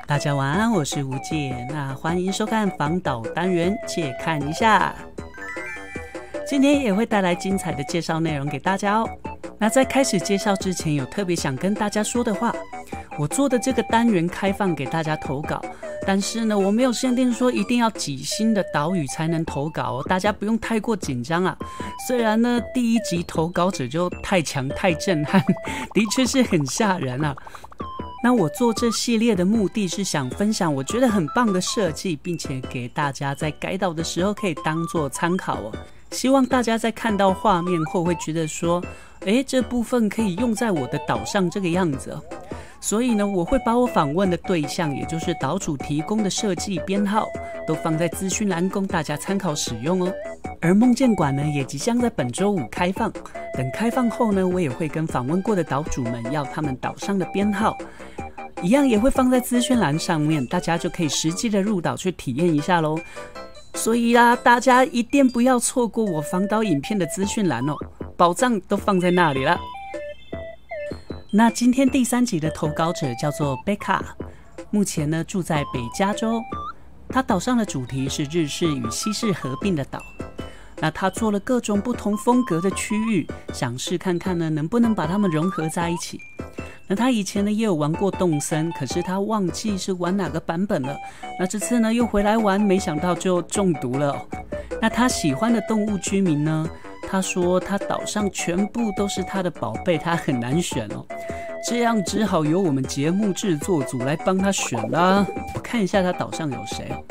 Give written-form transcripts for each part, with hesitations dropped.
大家晚安，我是吴姐。那欢迎收看访岛单元，且看一下。今天也会带来精彩的介绍内容给大家哦。那在开始介绍之前，有特别想跟大家说的话。我做的这个单元开放给大家投稿，但是呢，我没有限定说一定要几星的岛屿才能投稿哦，大家不用太过紧张啊。虽然呢，第一集投稿者就太强太震撼，的确是很吓人啊。那我做这系列的目的是想分享我觉得很棒的设计，并且给大家在改岛的时候可以当做参考哦。希望大家在看到画面后会觉得说，这部分可以用在我的岛上这个样子哦。所以呢，我会把我访问的对象，也就是岛主提供的设计编号，都放在资讯栏供大家参考使用哦。而梦见馆呢，也即将在本周五开放。等开放后呢，我也会跟访问过的岛主们要他们岛上的编号，一样也会放在资讯栏上面，大家就可以实际的入岛去体验一下咯。所以啦，大家一定不要错过我访岛影片的资讯栏哦，宝藏都放在那里了。那今天第3集的投稿者叫做贝卡，目前呢住在北加州。他岛上的主题是日式与西式合并的岛。那他做了各种不同风格的区域，想试看看呢能不能把它们融合在一起。那他以前呢也有玩过动森，可是他忘记是玩哪个版本了。那这次呢又回来玩，没想到就中毒了哦。那他喜欢的动物居民呢？他说他岛上全部都是他的宝贝，他很难选哦，这样只好由我们节目制作组来帮他选啦。我看一下他岛上有谁哦。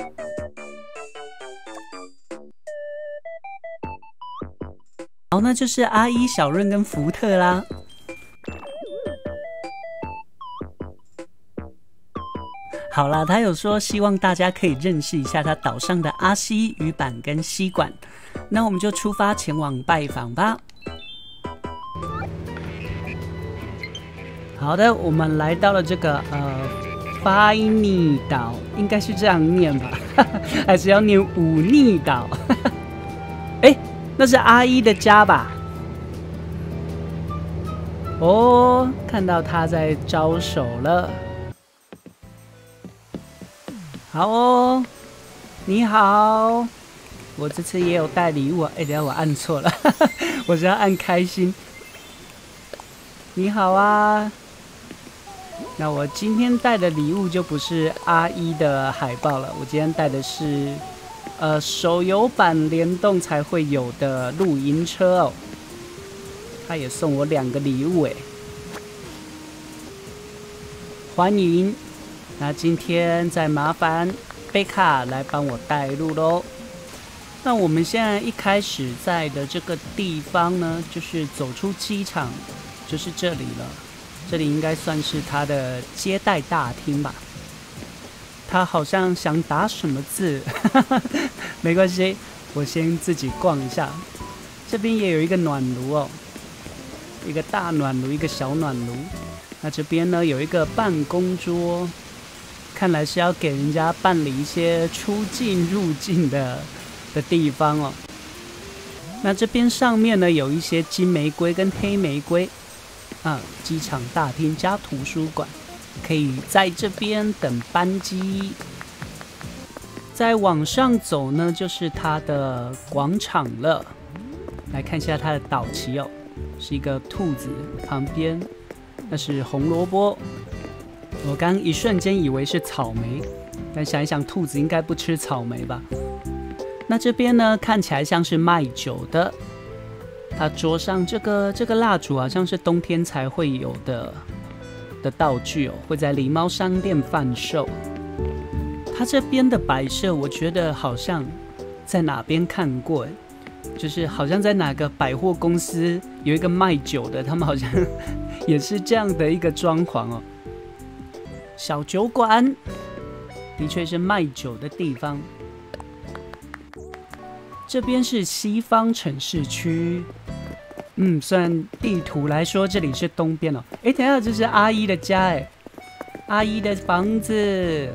好，那就是阿一、小润跟福特啦。好啦，他有说希望大家可以认识一下他岛上的阿西、鱼板跟吸管。那我们就出发前往拜访吧。好的，我们来到了这个发尼岛，应该是这样念吧，还是要念忤逆岛？那是阿一的家吧？哦，看到他在招手了。好哦，你好。我这次也有带礼物啊！等一下我按错了，我是要按开心。你好啊，那我今天带的礼物就不是阿一的海报了，我今天带的是手游版联动才会有的露营车哦。他也送我2个礼物欢迎。那今天再麻烦贝卡来帮我带路咯。那我们现在一开始在的这个地方呢，就是走出机场，就是这里了。这里应该算是他的接待大厅吧。他好像想打什么字，没关系，我先自己逛一下。这边也有一个暖炉哦，一个大暖炉，一个小暖炉。那这边呢有一个办公桌，看来是要给人家办理一些出境入境的地方哦。那这边上面呢有一些金玫瑰跟黑玫瑰机场大厅加图书馆，可以在这边等班机。再往上走呢就是它的广场了，来看一下它的岛旗哦，是一个兔子，旁边那是红萝卜。我刚一瞬间以为是草莓，但想一想兔子应该不吃草莓吧。那这边呢看起来像是卖酒的，他桌上这个蜡烛好像是冬天才会有的道具哦，会在狸猫商店贩售。他这边的摆设我觉得好像在哪边看过，就是好像在哪个百货公司有一个卖酒的，他们好像也是这样的一个装潢哦。小酒馆的确是卖酒的地方。这边是西方城市区，算地图来说这里是东边哦。等一下，这是阿一的家阿一的房子，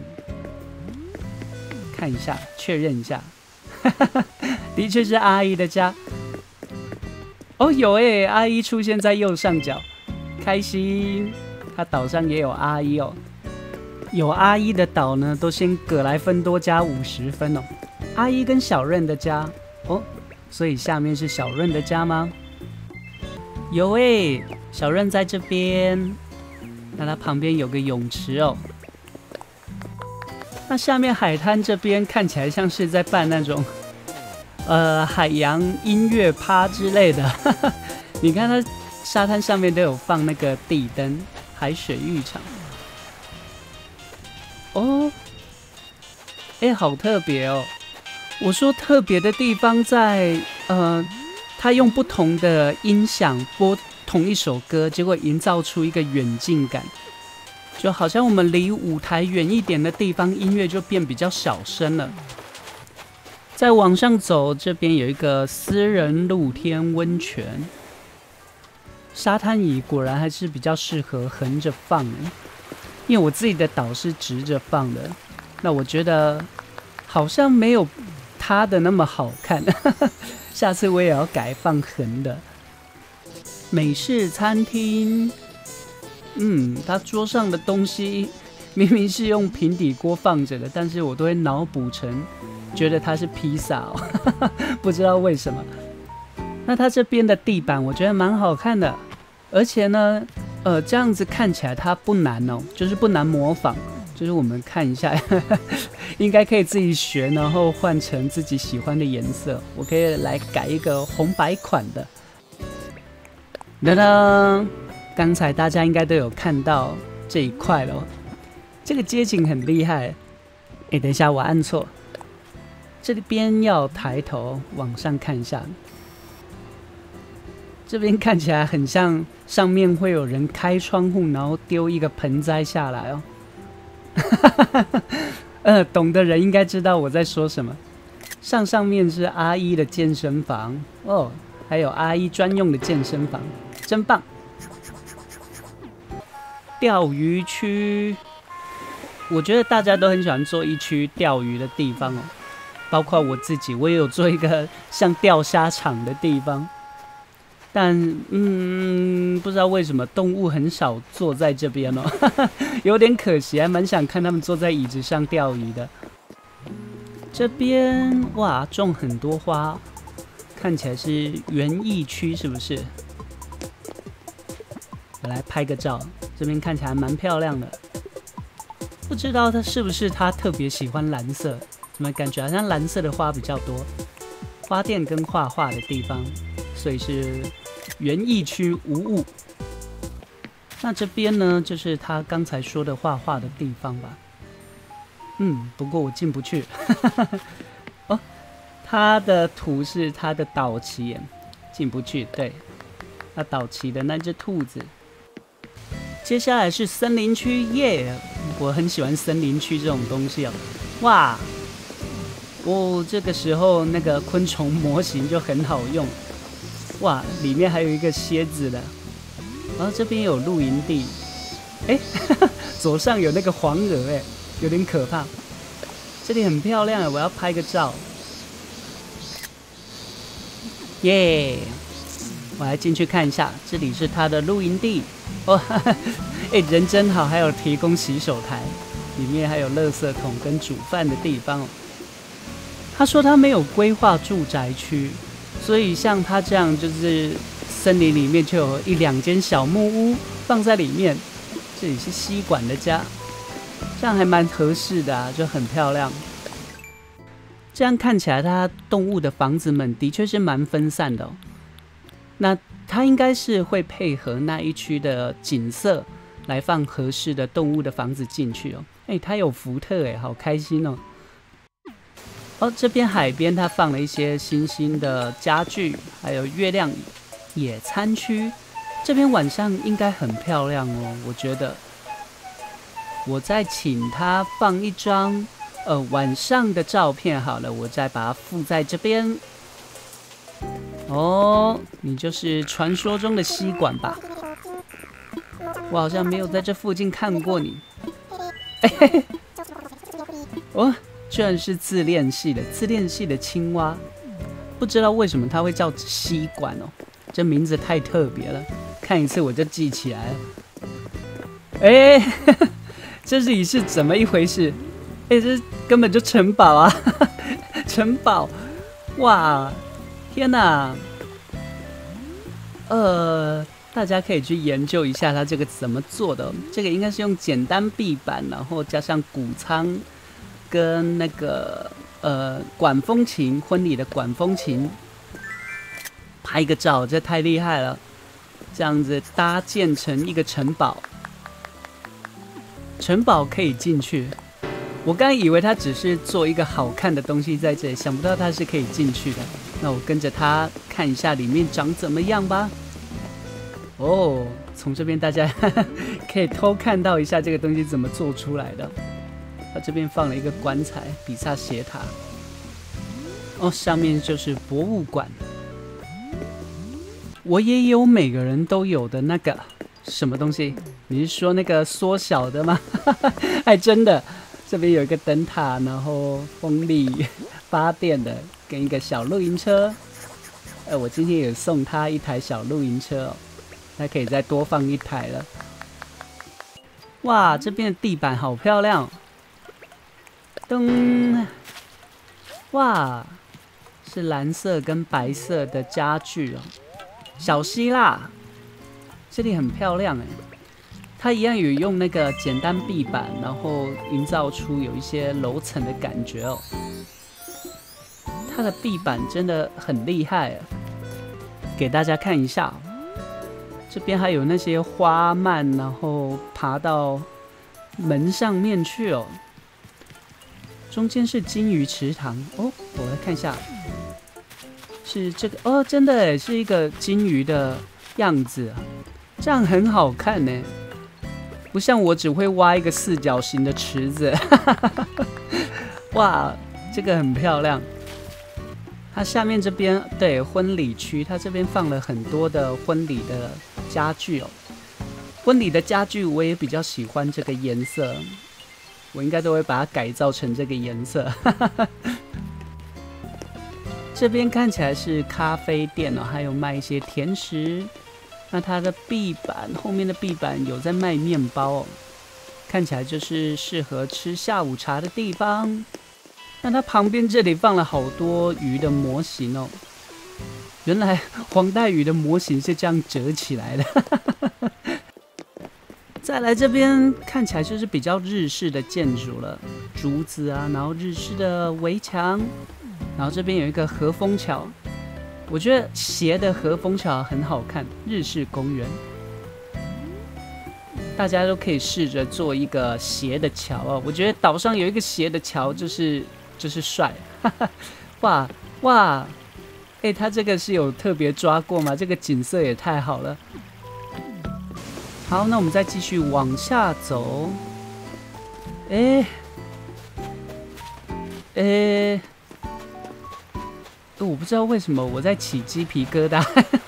看一下确认一下，的确是阿一的家。哦，有阿一出现在右上角，开心。他岛上也有阿一哦。 有阿一的岛呢，都先葛莱芬多加50分哦。阿一跟小润的家哦，所以下面是小润的家吗？有诶，小润在这边，那它旁边有个泳池哦。那下面海滩这边看起来像是在办那种海洋音乐趴之类的。你看它沙滩上面都有放那个地灯，海水浴场。哦，哎，好特别哦！我说特别的地方在他用不同的音响播同一首歌，结果营造出一个远近感，就好像我们离舞台远一点的地方，音乐就变比较小声了。再往上走，这边有一个私人露天温泉，沙滩椅果然还是比较适合横着放，因为我自己的岛是直着放的，那我觉得好像没有它的那么好看。下次我也要改放横的。美式餐厅，它桌上的东西明明是用平底锅放着的，但是我都会脑补成觉得它是披萨哦，不知道为什么。那它这边的地板我觉得蛮好看的，而且呢，这样子看起来它不难哦，就是不难模仿。就是我们看一下，应该可以自己学，然后换成自己喜欢的颜色。我可以来改一个红白款的。噔噔，刚才大家应该都有看到这一块了，这个街景很厉害。哎，等一下，我按错，这边要抬头往上看一下。这边看起来很像上面会有人开窗户，然后丢一个盆栽下来哦。懂的人应该知道我在说什么。上面是阿一的健身房哦，还有阿一专用的健身房，真棒。钓鱼区，我觉得大家都很喜欢做一区钓鱼的地方哦，包括我自己，我也有做一个像钓虾场的地方。但不知道为什么动物很少坐在这边哦，有点可惜，还蛮想看他们坐在椅子上钓鱼的。这边哇，种很多花，看起来是园艺区，是不是？我来拍个照，这边看起来蛮漂亮的。不知道它是不是他特别喜欢蓝色，怎么感觉好像蓝色的花比较多？花店跟画画的地方，所以是园艺区无误。那这边呢，就是他刚才说的画画的地方吧。不过我进不去。哦，他的图是他的岛旗，进不去。对，他岛旗的那只兔子。接下来是森林区，耶！我很喜欢森林区这种东西哦。哇，这个时候那个昆虫模型就很好用。哇，里面还有一个蝎子的，然后这边有露营地，左上有那个黄鹅，有点可怕。这里很漂亮，我要拍个照，耶！我来进去看一下，这里是它的露营地哦，人真好，还有提供洗手台，里面还有垃圾桶跟煮饭的地方哦。他说他没有规划住宅区。所以像它这样，就是森林里面就有1、2间小木屋放在里面，这里是吸管的家，这样还蛮合适的啊，就很漂亮。这样看起来，它动物的房子们的确是蛮分散的哦。那它应该是会配合那一区的景色来放合适的动物的房子进去哦。它有福特好开心哦。这边海边它放了一些新兴的家具，还有月亮野餐区。这边晚上应该很漂亮哦，我觉得。我再请他放一张晚上的照片好了，我再把它附在这边。你就是传说中的吸管吧？我好像没有在这附近看过你。居然是自恋系的青蛙，不知道为什么它会叫吸管哦，这名字太特别了，看一次我就记起来了。 这里是怎么一回事？这根本就城堡啊！城堡，哇，天哪！大家可以去研究一下它这个怎么做的。这个应该是用简单壁板，然后加上谷仓跟那个管风琴，婚礼的管风琴，拍个照，这太厉害了！这样子搭建成一个城堡，城堡可以进去。我刚以为它只是做一个好看的东西在这里，想不到它是可以进去的。那我跟着它看一下里面长怎么样吧。哦，从这边大家可以偷看到一下这个东西怎么做出来的。它这边放了一个棺材，比萨斜塔。哦，上面就是博物馆。我也有每个人都有的那个什么东西？你是说那个缩小的吗？还真的，这边有一个灯塔，然后风力发电的，跟一个小露营车。我今天也送他一台小露营车哦。它可以再多放一台了。哇，这边的地板好漂亮！噔，哇，是蓝色跟白色的家具哦。小希腊，这里很漂亮哎。它一样有用那个简单壁板，然后营造出有一些楼层的感觉哦。它的壁板真的很厉害，给大家看一下。这边还有那些花蔓，然后爬到门上面去哦。中间是金鱼池塘哦，我来看一下，是这个哦，真的是一个金鱼的样子，这样很好看呢。不像我只会挖一个四角形的池子，哇，这个很漂亮。它下面这边对婚礼区，它这边放了很多的婚礼的家具哦。婚礼的家具我也比较喜欢这个颜色，我应该都会把它改造成这个颜色。这边看起来是咖啡店哦，还有卖一些甜食。那它的壁板后面的壁板有在卖面包哦，看起来就是适合吃下午茶的地方。那它旁边这里放了好多鱼的模型哦，原来黄带鱼的模型是这样折起来的。再来这边看起来就是比较日式的建筑了，竹子啊，然后日式的围墙，然后这边有一个和风桥，我觉得斜的和风桥很好看，日式公园。大家都可以试着做一个斜的桥哦，我觉得岛上有一个斜的桥就是帅，哇哇，它这个是有特别抓过吗？这个景色也太好了。好，那我们再继续往下走。我不知道为什么我在起鸡皮疙瘩。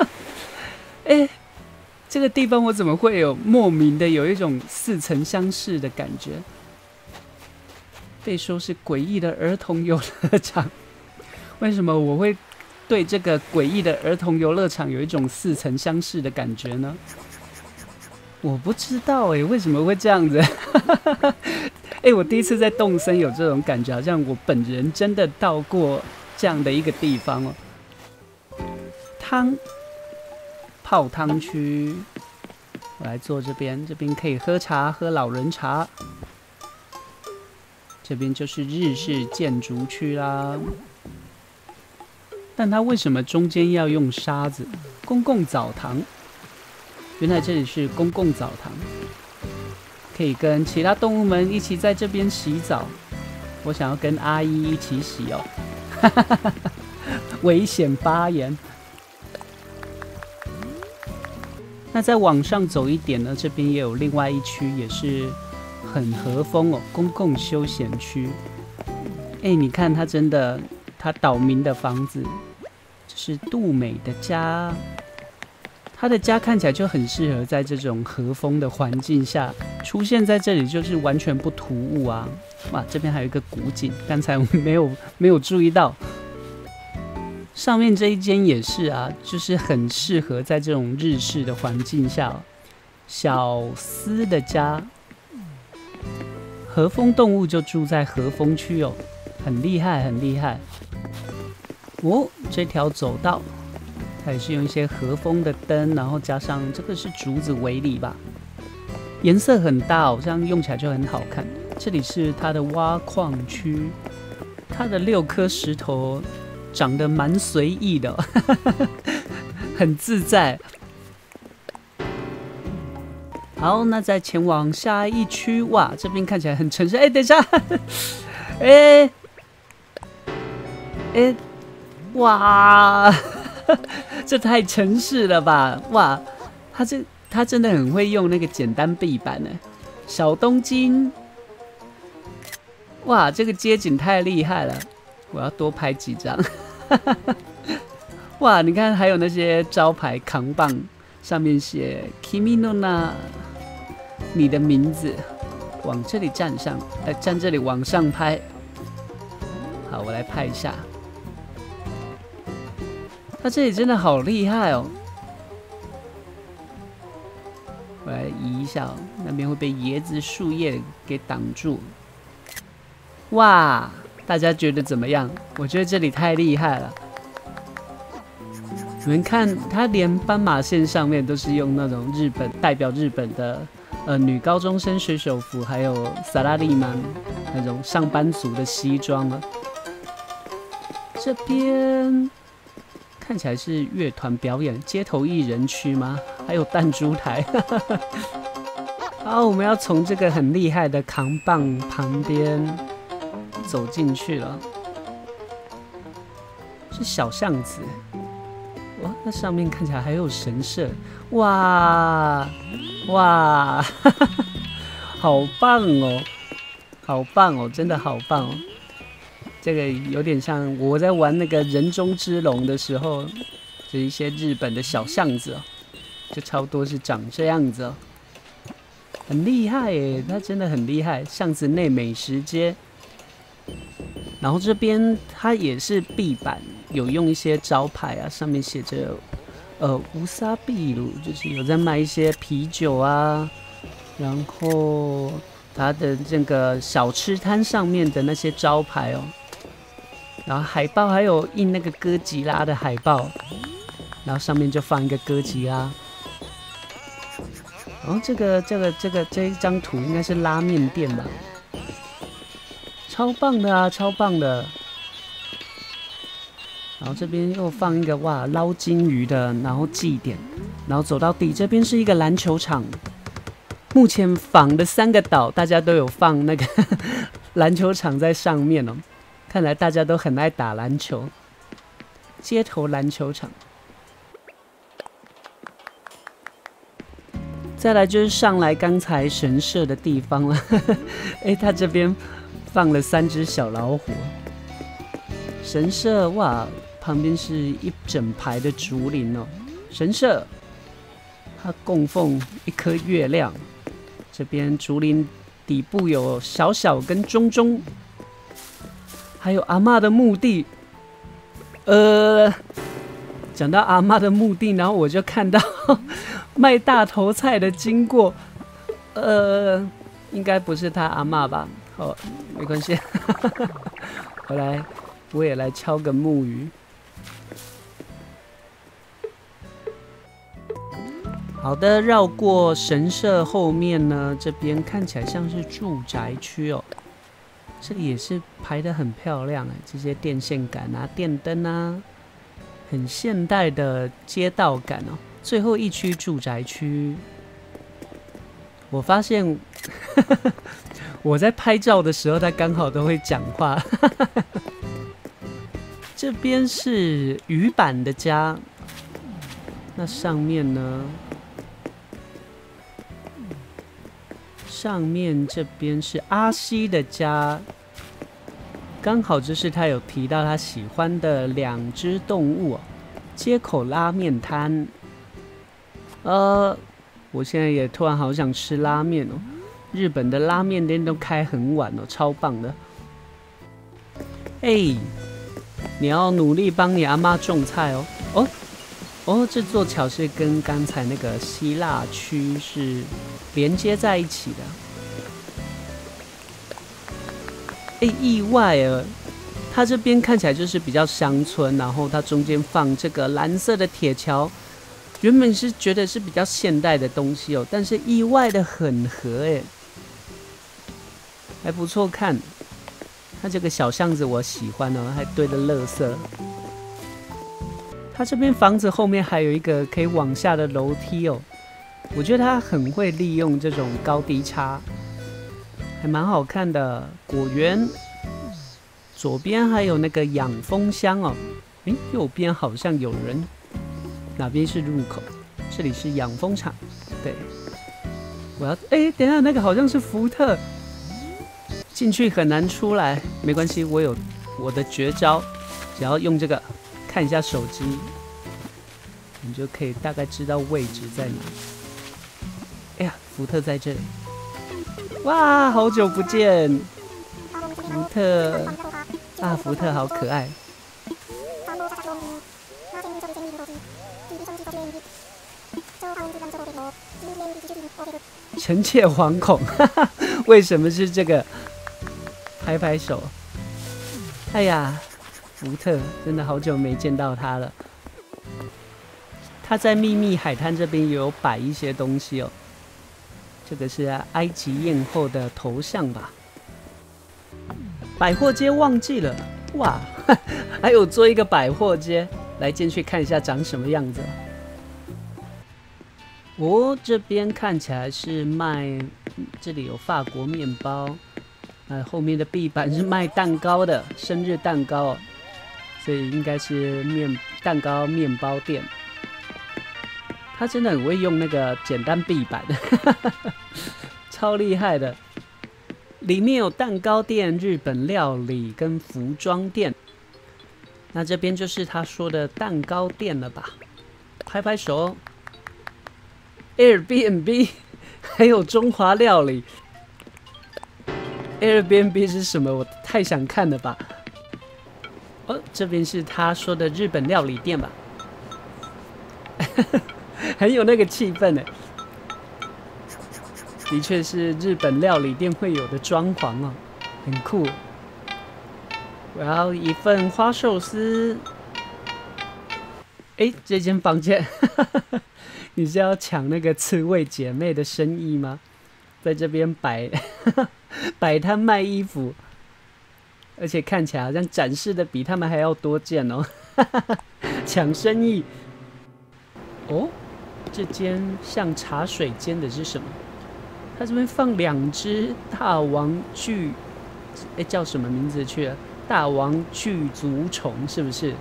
这个地方我怎么会有莫名的有一种似曾相识的感觉？被说是诡异的儿童游乐场，为什么我会对这个诡异的儿童游乐场有一种似曾相识的感觉呢？我不知道为什么会这样子？我第一次在动森有这种感觉，好像我本人真的到过这样的一个地方哦。泡汤区，我来坐这边，这边可以喝茶，喝老人茶。这边就是日式建筑区啦，但它为什么中间要用沙子？公共澡堂，原来这里是公共澡堂，可以跟其他动物们一起在这边洗澡。我想要跟阿姨一起洗哦，危险发言。那再往上走一点呢，这边也有另外一区，也是很和风哦，公共休闲区。你看它真的，它岛民的房子，这是杜美的家，他的家看起来就很适合在这种和风的环境下出现在这里，就是完全不突兀啊！哇，这边还有一个古井，刚才我没有注意到。上面这一间也是啊，就是很适合在这种日式的环境下。小斯的家， 和风动物就住在和风区哦，很厉害，很厉害。哦，这条走道，它也是用一些和风的灯，然后加上这个是竹子围篱吧，颜色很大哦，这样用起来就很好看。这里是它的挖矿区，它的6颗石头长得蛮随意的哦，很自在。好，那再前往下一区，哇，这边看起来很城市。哎，等一下，哇，这太城市了吧！哇，他真的很会用那个简单壁板呢。小东京，哇，这个街景太厉害了，我要多拍几张。哇，你看还有那些招牌扛棒，上面写 Kimi no na。你的名字，往这里站上，站这里往上拍。好，我来拍一下。它这里真的好厉害哦！我来移一下哦，那边会被椰子树叶给挡住。哇，大家觉得怎么样？我觉得这里太厉害了。你们看，它连斑马线上面都是用那种代表日本的。女高中生水手服，还有萨拉利曼那种上班族的西装啊。这边看起来是乐团表演，街头艺人区吗？还有弹珠台。好，我们要从这个很厉害的扛棒旁边走进去了，是小巷子。哇，那上面看起来还有神社，哇！哇，好棒哦，好棒哦，真的好棒哦！这个有点像我在玩那个人中之龙的时候，就一些日本的小巷子哦，就差不多是长这样子哦，很厉害耶，它真的很厉害。巷子内美食街，然后这边它也是壁板，有用一些招牌啊，上面写着。乌沙秘鲁就是有在卖一些啤酒啊，然后它的这个小吃摊上面的那些招牌哦，然后海报还有印那个哥吉拉的海报，然后上面就放一个哥吉拉。然后这一张图应该是拉面店吧，超棒的啊，超棒的。然后这边又放一个哇捞金鱼的，然后祭典，然后走到底这边是一个篮球场。目前仿的3个岛，大家都有放那个篮球场在上面哦。看来大家都很爱打篮球，街头篮球场。再来就是上来刚才神社的地方了，哎，他这边放了3只小老虎。神社哇！旁边是一整排的竹林哦，神社，它供奉一颗月亮。这边竹林底部有小小跟中中，还有阿嬷的墓地。讲到阿嬷的墓地，然后我就看到卖大头菜的经过，应该不是他阿嬷吧？哦，没关系，我也来敲个木鱼。好的，绕过神社后面呢，这边看起来像是住宅区哦。这里也是排得很漂亮哎，这些电线杆啊、电灯啊，很现代的街道感哦。最后一区住宅区，我发现我在拍照的时候，他刚好都会讲话。这边是鱼板的家，那上面呢？上面这边是阿西的家，刚好就是他有提到他喜欢的2只动物哦，街口拉面摊。我现在也突然好想吃拉面哦，日本的拉面店都开很晚哦，超棒的。哎，你要努力帮你阿嬷种菜哦。这座桥是跟刚才那个希腊区是连接在一起的。 意外啊！它这边看起来就是比较乡村，然后它中间放这个蓝色的铁桥，原本是觉得是比较现代的东西哦，但是意外的很合哎，还不错看。它这个小巷子我喜欢哦，还堆了垃圾。它这边房子后面还有一个可以往下的楼梯哦，我觉得它很会利用这种高低差，还蛮好看的。果园。左边还有那个养蜂箱哦，右边好像有人，哪边是入口？这里是养蜂场，对。我要等一下，那个好像是福特，进去很难出来，没关系，我有我的绝招，只要用这个看一下手机，你就可以大概知道位置在哪。哎呀，福特在这里，哇，好久不见，福特。啊，福特好可爱！臣妾惶恐，为什么是这个？拍拍手。哎呀，福特真的好久没见到他了。他在秘密海滩这边也有摆一些东西哦。这个是埃及艳后的头像吧？百货街忘记了，哇，还有做一个百货街，来进去看一下长什么样子。这边看起来是卖，这里有法国面包，后面的壁板是卖蛋糕的，生日蛋糕哦，所以应该是蛋糕面包店。他真的很会用那个简单壁板，超厉害的。里面有蛋糕店、日本料理跟服装店。那这边就是他说的蛋糕店了吧？拍拍手。Airbnb 还有中华料理。Airbnb 是什么？我太想看了吧！这边是他说的日本料理店吧？很有那个气氛呢。的确是日本料理店会有的装潢哦，很酷。我要一份花寿司。这间房间，你是要抢那个刺猬姐妹的生意吗？在这边摆摊卖衣服，而且看起来好像展示的比他们还要多件哦，抢生意。这间像茶水间的是什么？它这边放2只大王巨，叫什么名字去了？大王巨足虫是不是？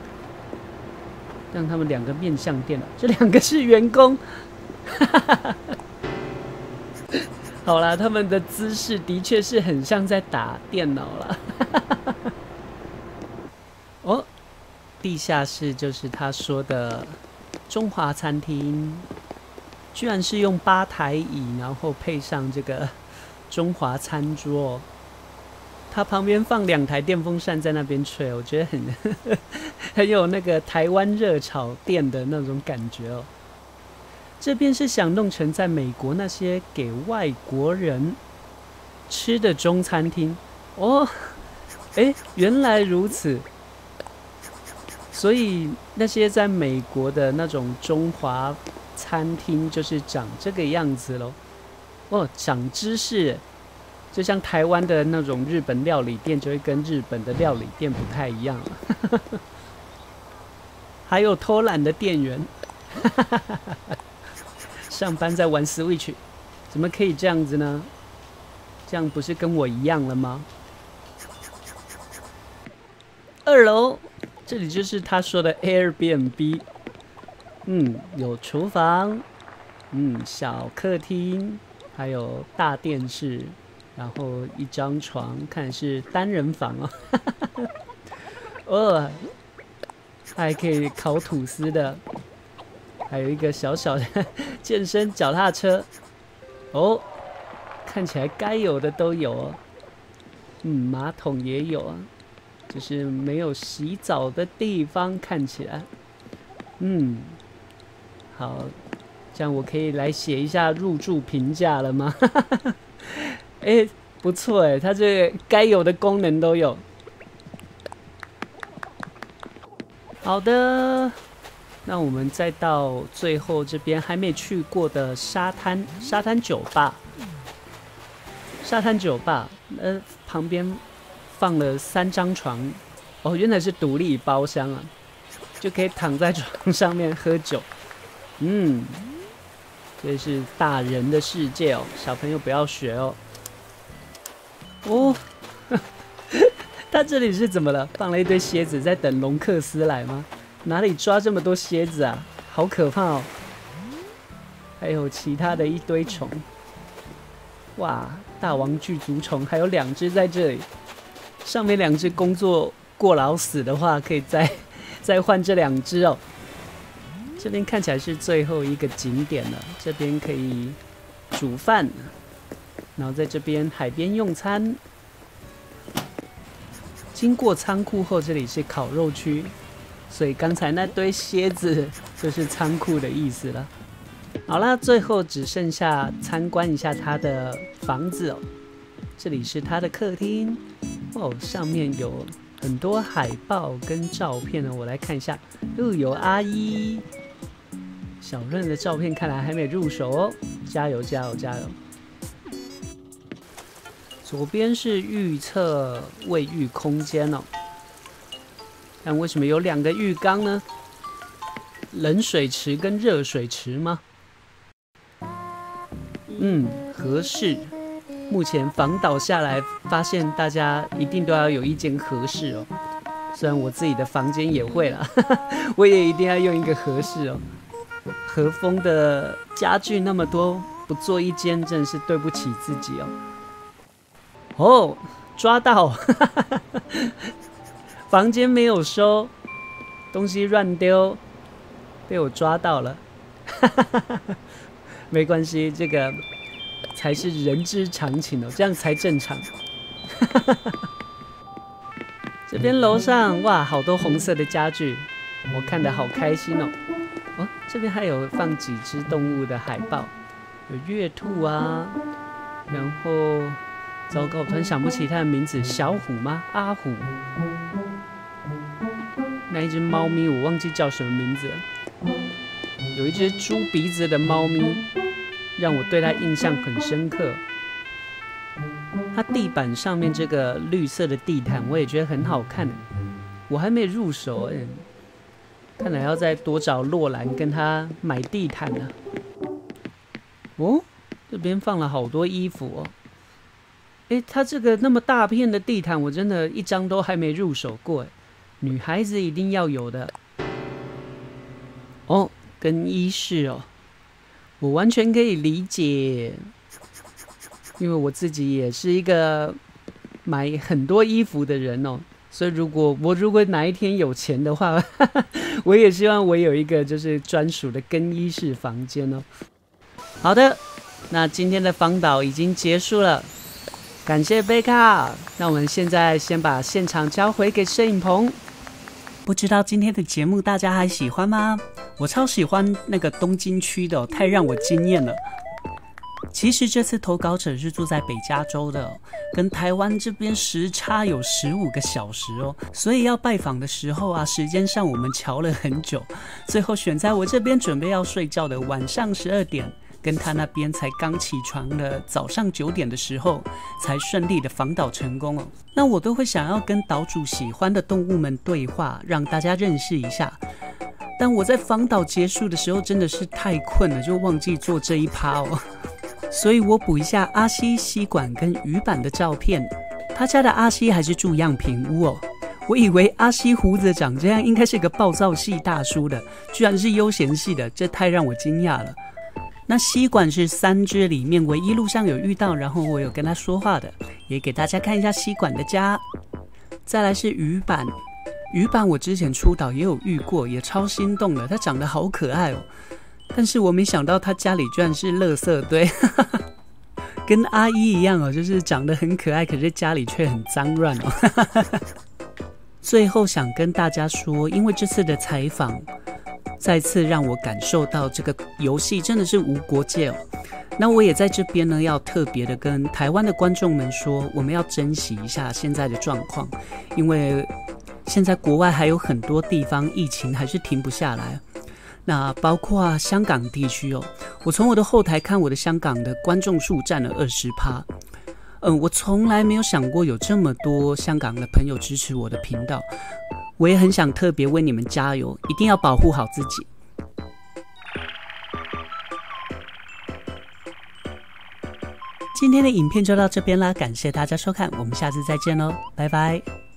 让他们2个面向店了，这2个是员工。好啦，他们的姿势的确是很像在打电脑了。地下室就是他说的中华餐厅。居然是用吧台椅，然后配上这个中华餐桌。它旁边放2台电风扇在那边吹，我觉得很有那个台湾热炒店的那种感觉哦。这边是想弄成在美国那些给外国人吃的中餐厅原来如此。所以那些在美国的那种中华餐厅就是长这个样子咯。长知识，就像台湾的那种日本料理店就会跟日本的料理店不太一样了。还有偷懒的店员，上班在玩 Switch， 怎么可以这样子呢？这样不是跟我一样了吗？2楼，这里就是他说的 Airbnb。有厨房，小客厅，还有大电视，然后1张床，看是单人房哦。还可以烤吐司的，还有一个小小的健身脚踏车。看起来该有的都有哦。马桶也有啊，就是没有洗澡的地方，看起来。好，这样我可以来写一下入住评价了吗？ 不错哎，它这该有的功能都有。好的，那我们再到最后这边还没去过的沙滩酒吧。沙滩酒吧，旁边放了3张床，哦，原来是独立包厢啊，就可以躺在床上面喝酒。这是大人的世界哦，小朋友不要学哦。哦，他这里是怎么了？放了一堆蝎子在等龙克斯来吗？哪里抓这么多蝎子啊？好可怕哦！还有其他的一堆虫。哇，大王巨足虫还有2只在这里，上面2只工作过劳死的话，可以再换这2只哦。这边看起来是最后一个景点了，这边可以煮饭，然后在这边海边用餐。经过仓库后，这里是烤肉区，所以刚才那堆蝎子就是仓库的意思了。好啦，最后只剩下参观一下他的房子哦。这里是他的客厅哦，上面有很多海报跟照片呢，我来看一下。有阿姨，小润的照片看来还没入手哦，加油加油加油！左边是预测卫浴空间哦，但为什么有2个浴缸呢？冷水池跟热水池吗？合适。目前房倒下来，发现大家一定都要有一间合适哦。虽然我自己的房间也会啦，我也一定要用一个合适哦。和风的家具那么多，不做一间真的是对不起自己哦。哦，抓到！房间没有收，东西乱丢，被我抓到了。没关系，这个才是人之常情哦，这样才正常。这边楼上哇，好多红色的家具，我看得好开心哦。哦，这边还有放几只动物的海报，有月兔啊，然后糟糕，我突然想不起它的名字，小虎吗？阿虎。那一只猫咪我忘记叫什么名字了。有一只猪鼻子的猫咪，让我对它印象很深刻。它地板上面这个绿色的地毯，我也觉得很好看。我还没入手看来要再多找洛兰跟他买地毯了。哦，这边放了好多衣服哦。它这个那么大片的地毯，我真的一张都还没入手过。女孩子一定要有的。哦，更衣室哦，我完全可以理解，因为我自己也是一个买很多衣服的人哦。所以如果哪一天有钱的话，我也希望我有一个就是专属的更衣室房间哦。好的，那今天的访导已经结束了，感谢贝卡。那我们现在先把现场交回给摄影棚。不知道今天的节目大家还喜欢吗？我超喜欢那个东京区的太让我惊艳了。其实这次投稿者是住在北加州的跟台湾这边时差有15个小时哦，所以要拜访的时候啊，时间上我们瞧了很久，最后选在我这边准备要睡觉的晚上12点，跟他那边才刚起床的早上9点的时候，才顺利的访导成功哦。那我都会想要跟岛主喜欢的动物们对话，让大家认识一下。但我在访导结束的时候真的是太困了，就忘记做这一趴哦。所以我补一下阿西、吸管跟鱼板的照片。他家的阿西还是住样品屋哦。我以为阿西胡子长这样应该是个暴躁系大叔的，居然是悠闲系的，这太让我惊讶了。那吸管是3只里面唯一路上有遇到，然后我有跟他说话的，也给大家看一下吸管的家。再来是鱼板，鱼板我之前出岛也有遇过，也超心动的，它长得好可爱哦。但是我没想到他家里居然是垃圾堆，跟阿姨一样哦，就是长得很可爱，可是家里却很脏乱哦。最后想跟大家说，因为这次的采访， 再次让我感受到这个游戏真的是无国界哦。那我也在这边呢，要特别的跟台湾的观众们说，我们要珍惜一下现在的状况，因为现在国外还有很多地方疫情还是停不下来。那包括香港地区哦，我从我的后台看，我的香港的观众数占了20%。我从来没有想过有这么多香港的朋友支持我的频道，我也很想特别为你们加油，一定要保护好自己。今天的影片就到这边啦，感谢大家收看，我们下次再见喽，拜拜。